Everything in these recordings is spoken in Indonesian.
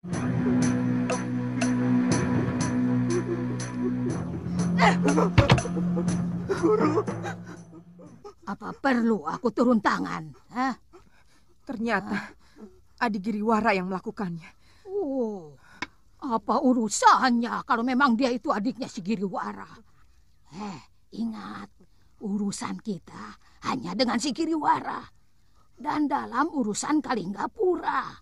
Guru. Apa perlu aku turun tangan? Hah? Ternyata Adi Giriwara yang melakukannya. Oh, apa urusannya kalau memang dia itu adiknya si Giriwara? Ingat, urusan kita hanya dengan si Giriwara. Dan dalam urusan Kalinggapura.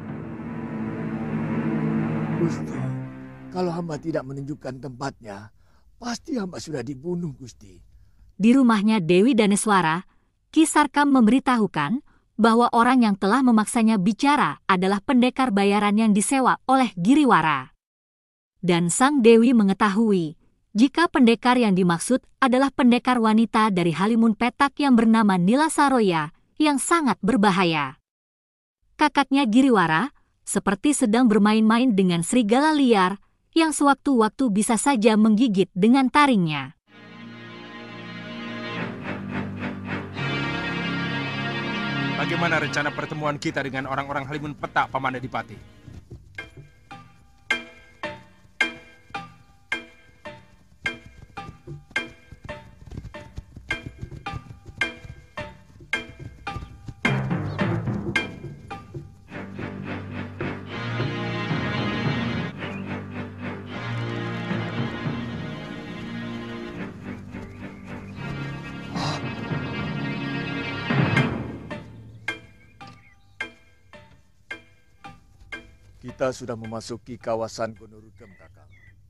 Gusti, kalau hamba tidak menunjukkan tempatnya, pasti hamba sudah dibunuh, Gusti. Di rumahnya Dewi Daneswara, Ki Sarkam memberitahukan bahwa orang yang telah memaksanya bicara adalah pendekar bayaran yang disewa oleh Giriwara. Dan sang Dewi mengetahui jika pendekar yang dimaksud adalah pendekar wanita dari Halimun Petak yang bernama Nila Saroya yang sangat berbahaya. Kakaknya Giriwara seperti sedang bermain-main dengan serigala liar yang sewaktu-waktu bisa saja menggigit dengan taringnya. Bagaimana rencana pertemuan kita dengan orang-orang Halimun Petak, Paman Adipati? Kita sudah memasuki kawasan Gondorukem, Kakang.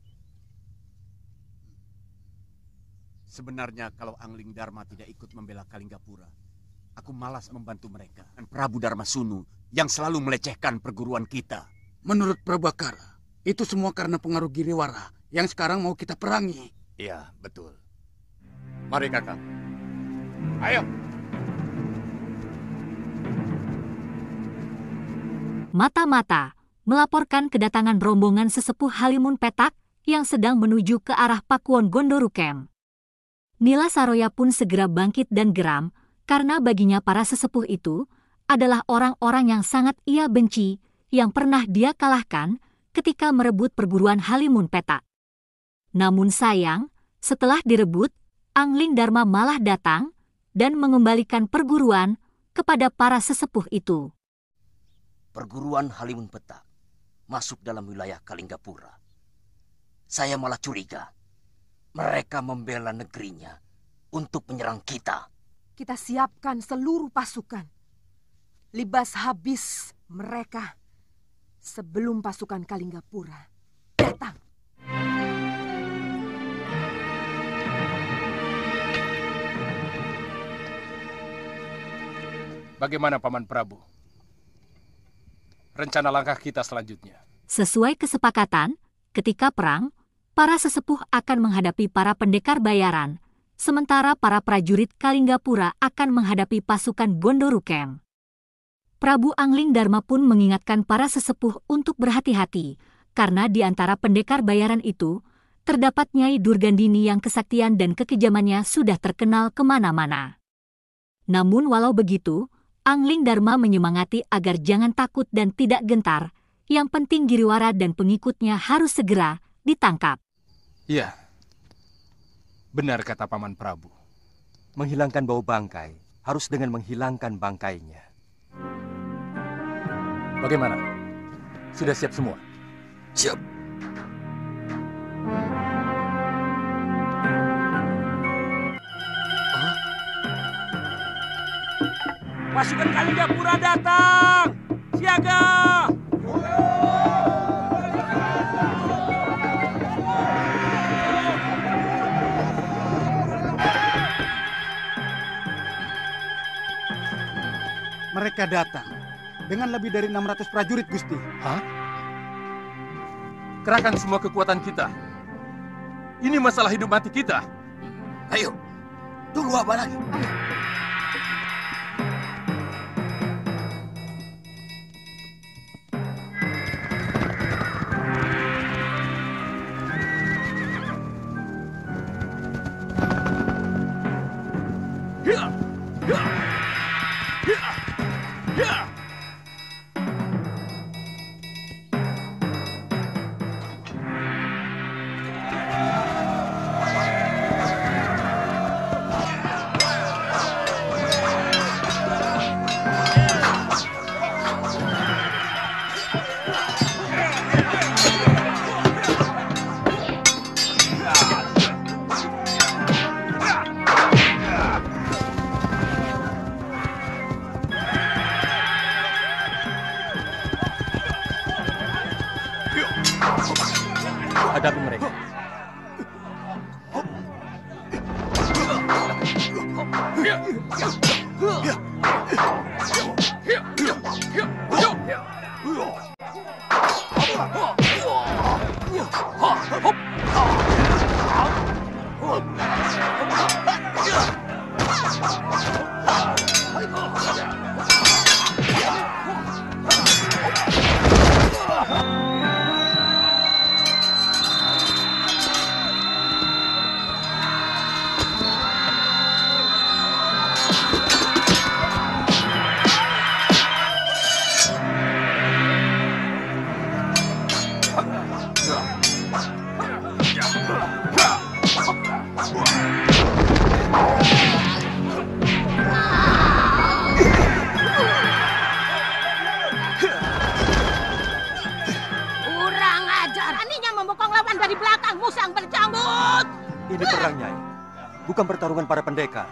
Sebenarnya kalau Angling Dharma tidak ikut membela Kalinggapura, aku malas membantu mereka. Dan Prabu Dharma Sunu yang selalu melecehkan perguruan kita. Menurut Prabakara, itu semua karena pengaruh Giriwara yang sekarang mau kita perangi. Iya, betul. Mari, Kakang. Ayo. Mata-mata melaporkan kedatangan rombongan sesepuh Halimun Petak yang sedang menuju ke arah Pakuwon Gondorukem. Nila Saroya pun segera bangkit dan geram karena baginya para sesepuh itu adalah orang-orang yang sangat ia benci yang pernah dia kalahkan ketika merebut perguruan Halimun Petak. Namun sayang, setelah direbut, Angling Dharma malah datang dan mengembalikan perguruan kepada para sesepuh itu. Perguruan Halimun Petak masuk dalam wilayah Kalinggapura. Saya malah curiga mereka membela negerinya untuk menyerang kita. Kita siapkan seluruh pasukan. Libas habis mereka sebelum pasukan Kalinggapura datang. Bagaimana, Paman Prabu? Rencana langkah kita selanjutnya. Sesuai kesepakatan, ketika perang, para sesepuh akan menghadapi para pendekar bayaran, sementara para prajurit Kalinggapura akan menghadapi pasukan Gondorukem. Prabu Angling Dharma pun mengingatkan para sesepuh untuk berhati-hati, karena di antara pendekar bayaran itu, terdapat Nyai Durgandini yang kesaktian dan kekejamannya sudah terkenal kemana-mana. Namun walau begitu, Angling Dharma menyemangati agar jangan takut dan tidak gentar. Yang penting Giriwara dan pengikutnya harus segera ditangkap. Iya, benar kata Paman Prabu. Menghilangkan bau bangkai harus dengan menghilangkan bangkainya. Bagaimana? Sudah siap semua? Siap. Pasukan Kalinggapura datang! Siaga! Mereka datang dengan lebih dari 600 prajurit, Gusti. Hah? Kerahkan semua kekuatan kita. Ini masalah hidup mati kita. Ayo, tunggu apa lagi? hadapi mereka. Kurang ajar, beraninya membokong lawan dari belakang, musang berjambut. Ini perang, Nyai. Bukan pertarungan para pendekar.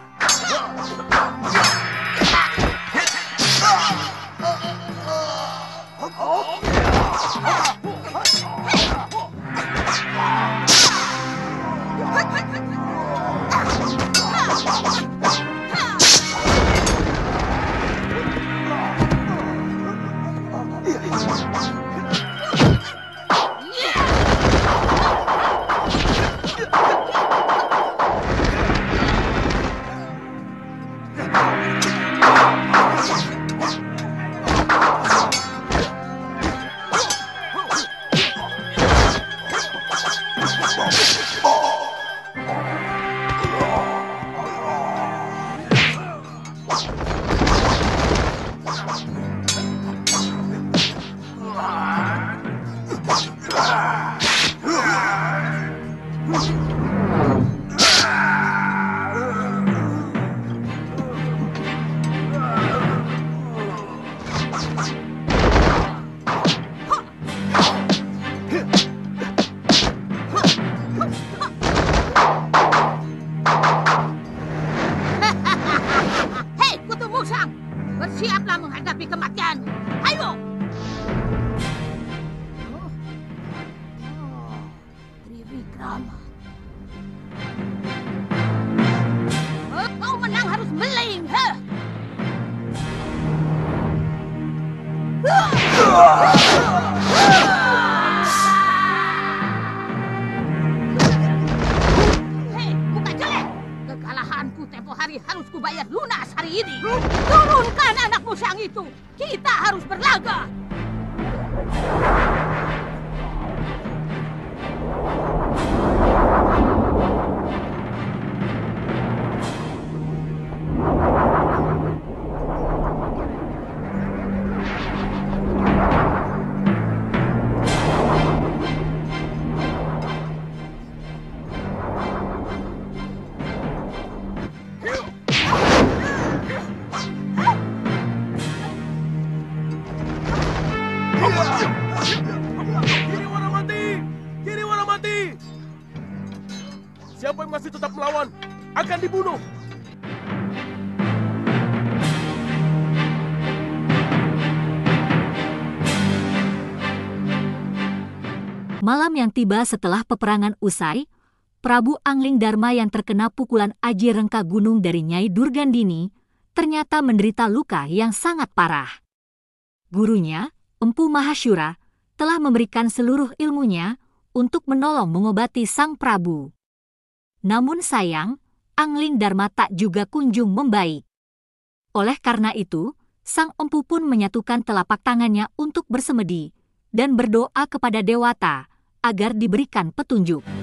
Hei, kutu musang, bersiaplah menghadapi kematian. Ayo! Trivikrama. Kau menang harus meling, ha? Hei, bukan jelek. Kekalahanku tempo hari harus kubayar lunas hari ini. Turunkan anak musang itu. Kita harus berlaga. Giriwara mati! Giriwara mati! Siapa yang masih tetap melawan akan dibunuh. Malam yang tiba setelah peperangan usai, Prabu Angling Darma yang terkena pukulan aji rengka gunung dari Nyai Durgandini ternyata menderita luka yang sangat parah. Gurunya, Empu Mahasyura, telah memberikan seluruh ilmunya untuk menolong mengobati sang Prabu. Namun sayang, Angling Darma tak juga kunjung membaik. Oleh karena itu, sang empu pun menyatukan telapak tangannya untuk bersemedi dan berdoa kepada Dewata agar diberikan petunjuk.